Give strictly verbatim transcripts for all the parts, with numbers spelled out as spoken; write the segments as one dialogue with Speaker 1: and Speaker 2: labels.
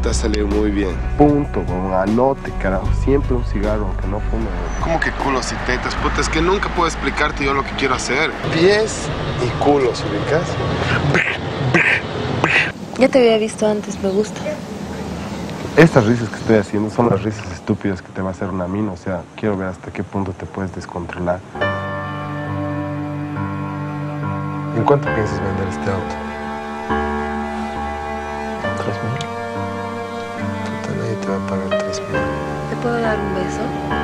Speaker 1: te ha salido muy bien.
Speaker 2: Punto, con anote, carajo. Siempre un cigarro, aunque no fume.
Speaker 1: ¿Cómo que culos y tetas? Puta, es que nunca puedo explicarte yo lo que quiero hacer.
Speaker 2: Pies y culos, ¿ubicas?
Speaker 3: Ya te había visto antes, me gusta.
Speaker 2: Estas risas que estoy haciendo son las risas estúpidas que te va a hacer una mina. O sea, quiero ver hasta qué punto te puedes descontrolar. ¿En cuánto piensas vender este auto? ¿Tres mil? Puta, nadie te va a pagar tres mil.
Speaker 3: ¿Te puedo dar un beso?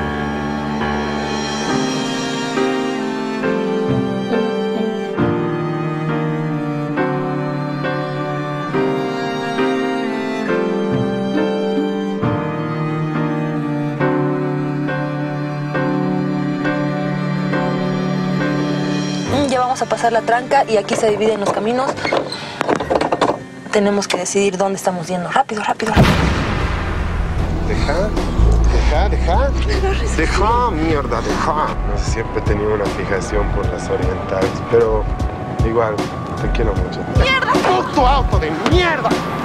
Speaker 3: Ya vamos a pasar la tranca y aquí se dividen los caminos. Tenemos que decidir dónde estamos yendo. Rápido, rápido, rápido.
Speaker 2: Deja, deja, deja. Deja, mierda, deja. No sé, siempre he tenido una fijación por las orientales, pero igual, te quiero mucho.
Speaker 3: ¡Mierda!
Speaker 2: ¡Puto auto de mierda!